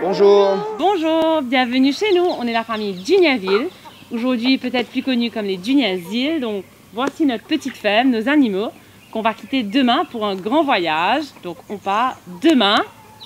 Bonjour. Bonjour, bienvenue chez nous. On est la famille Dugnaville, aujourd'hui peut-être plus connue comme les Dugnazil. Donc voici notre petite ferme, nos animaux qu'on va quitter demain pour un grand voyage. Donc on part demain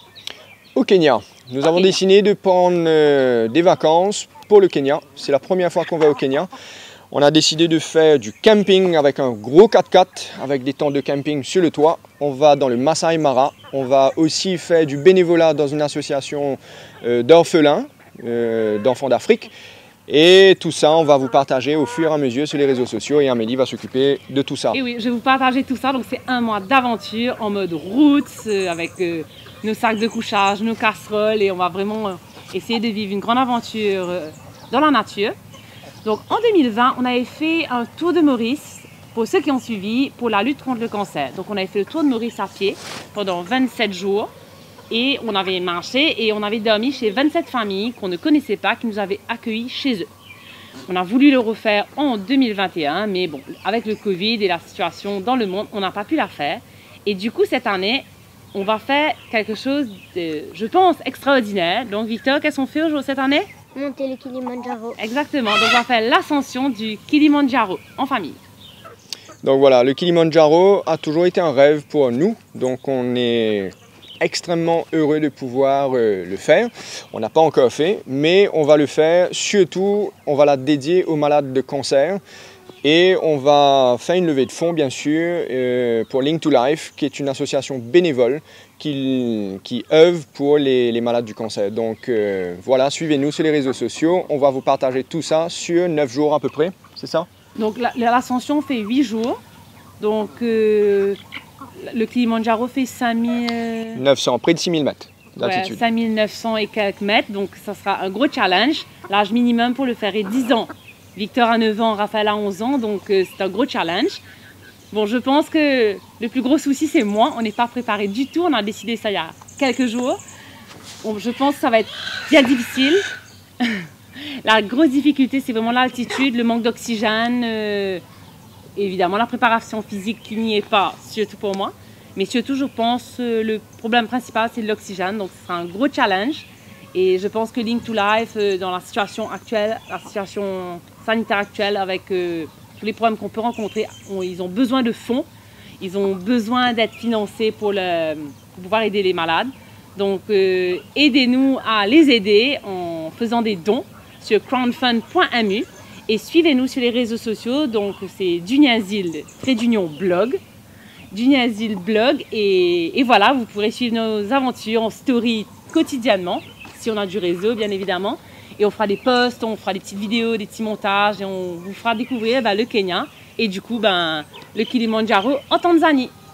Au Kenya. Nous avons décidé de prendre des vacances pour le Kenya. C'est la première fois qu'on va au Kenya. On a décidé de faire du camping avec un gros 4x4 avec des tentes de camping sur le toit. On va dans le Masai Mara. On va aussi faire du bénévolat dans une association d'orphelins, d'enfants d'Afrique. Et tout ça, on va vous partager au fur et à mesure sur les réseaux sociaux et Amélie va s'occuper de tout ça. Et oui, je vais vous partager tout ça. Donc c'est un mois d'aventure en mode route avec nos sacs de couchage, nos casseroles et on va vraiment essayer de vivre une grande aventure dans la nature. Donc en 2020, on avait fait un tour de Maurice, pour ceux qui ont suivi, pour la lutte contre le cancer. Donc on avait fait le tour de Maurice à pied pendant 27 jours et on avait marché et on avait dormi chez 27 familles qu'on ne connaissait pas, qui nous avaient accueillis chez eux. On a voulu le refaire en 2021, mais bon, avec le Covid et la situation dans le monde, on n'a pas pu la faire. Et du coup, cette année, on va faire quelque chose de, je pense, extraordinaire. Donc Victor, qu'est-ce qu'on fait aujourd'hui cette année? Monter le Kilimandjaro. Exactement, donc on va faire l'ascension du Kilimandjaro en famille. Donc voilà, le Kilimandjaro a toujours été un rêve pour nous, donc on est extrêmement heureux de pouvoir le faire. On n'a pas encore fait, mais on va le faire, surtout on va la dédier aux malades de cancer et on va faire une levée de fonds bien sûr pour Link to Life, qui est une association bénévole qui œuvre pour les malades du cancer. Donc voilà, suivez-nous sur les réseaux sociaux, on va vous partager tout ça sur 9 jours à peu près, c'est ça? Donc l'ascension fait 8 jours, donc le Kilimandjaro fait 5900, près de 6000 mètres d'altitude. Ouais, 5900 et quelques mètres, donc ça sera un gros challenge. L'âge minimum pour le faire est 10 ans. Victor a 9 ans, Raphaël a 11 ans, donc c'est un gros challenge. Bon, je pense que le plus gros souci, c'est moi. On n'est pas préparé du tout. On a décidé ça il y a quelques jours. Bon, je pense que ça va être bien difficile. La grosse difficulté, c'est vraiment l'altitude, le manque d'oxygène. Évidemment, la préparation physique qui n'y est pas, surtout pour moi. Mais surtout, je pense le problème principal, c'est l'oxygène. Donc, ce sera un gros challenge. Et je pense que Link to Life, dans la situation actuelle, la situation sanitaire actuelle, avec tous les problèmes qu'on peut rencontrer, ils ont besoin de fonds. Ils ont besoin d'être financés pour pouvoir aider les malades. Donc, aidez-nous à les aider en faisant des dons sur crowdfund.mu et suivez-nous sur les réseaux sociaux. Donc, c'est Dugnazil blog. Dugnazil blog. Et voilà, vous pourrez suivre nos aventures en story quotidiennement, si on a du réseau, bien évidemment. Et on fera des posts, on fera des petites vidéos, des petits montages et on vous fera découvrir le Kenya et du coup le Kilimandjaro en Tanzanie.